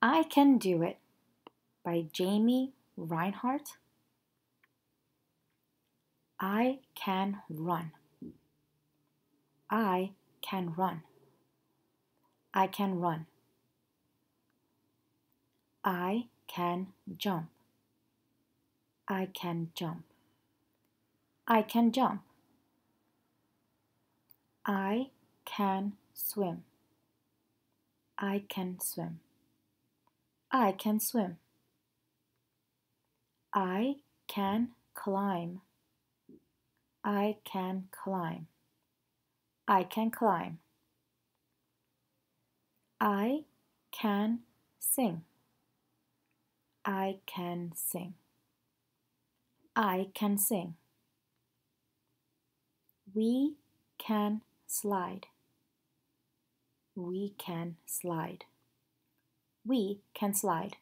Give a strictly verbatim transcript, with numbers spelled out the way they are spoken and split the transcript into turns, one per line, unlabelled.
I Can Do It by Jamie Rinehart. I can run. I can run. I can run. I can jump. I can jump. I can jump. I can swim. I can swim. I can swim. I can climb. I can climb. I can climb. I can sing. I can sing. I can sing. We can slide. We can slide. We can slide.